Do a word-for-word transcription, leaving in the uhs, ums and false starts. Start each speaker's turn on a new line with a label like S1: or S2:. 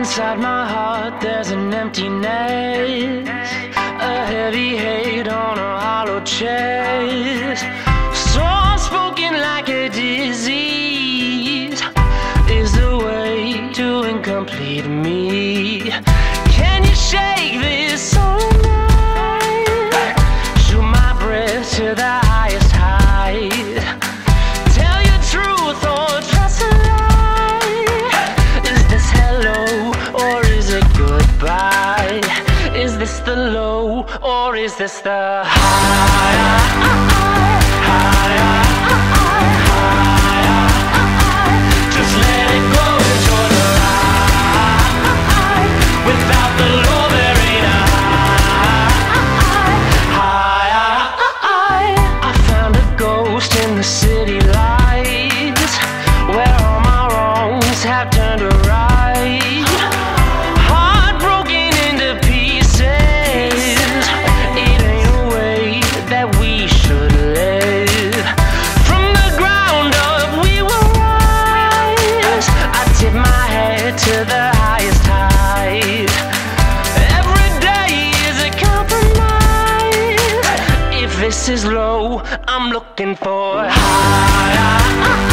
S1: Inside my heart there's an emptiness, a heavy hate on a hollow chest. Soul spoken like a disease is the way to incomplete me. Can you shake this soul of mine? Shoot my breath to the highest height. Tell your truth or trust a lie. Is this hello or is it goodbye? Is this the low or is this the high? Just let it go, enjoy the ride. Without the low there ain't a high. I found a ghost in the city lights, where all my wrongs have turned to right. Heartbroken into pieces, it ain't a way that we should live. From the ground up we will rise. I tip my head to the highest height. Every day is a compromise. If this is low, I'm looking for higher.